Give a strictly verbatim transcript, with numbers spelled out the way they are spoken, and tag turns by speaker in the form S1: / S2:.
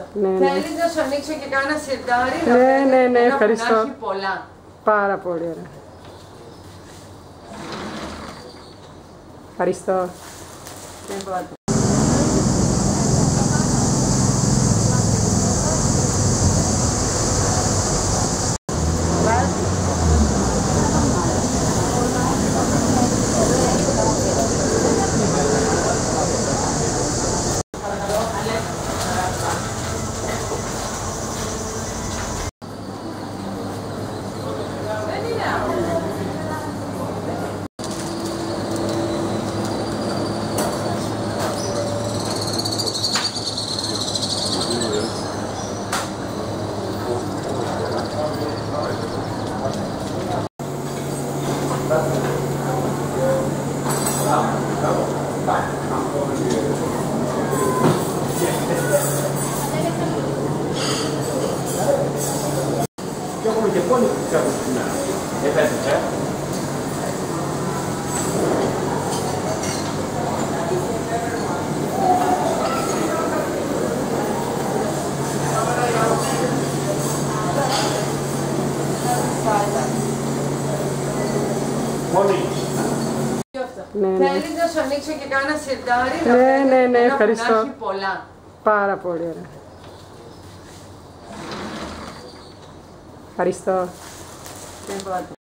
S1: Ναι, ναι.
S2: Θέλεις να σου ανοίξω και κάνα σιρτάρι?
S1: Ναι, ναι, ναι,
S2: ένα
S1: ευχαριστώ.
S2: που να έχει πολλά.
S1: Πάρα πολύ ωραία. Ευχαριστώ.
S2: Λοιπόν.
S3: Yo come che poi non possiamo cucinare. E penso c'è? Μόνοι.
S1: Ναι, ναι.
S2: Θέλεις να σου ανοίξω και κάνα σιρτάρι?
S1: Ναι, ναι, ναι,
S2: ένα
S1: ευχαριστώ.
S2: που να έχει πολλά.
S1: Πάρα πολύ ωραία. Ευχαριστώ.
S2: Λοιπόν.